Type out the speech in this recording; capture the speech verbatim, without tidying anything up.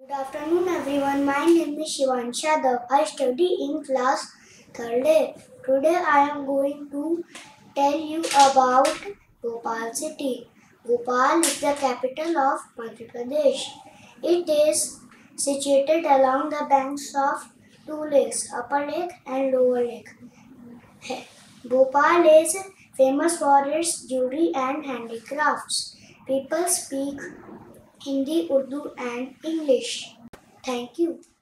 Good afternoon everyone, my name is Shivansh Yadav. I study in class third A. Today I am going to tell you about Bhopal city. Bhopal is the capital of Madhya Pradesh. It is situated along the banks of two lakes, Upper Lake and Lower Lake. Bhopal is famous for its jewelry and handicrafts. People speak Hindi, Urdu and English. Thank you.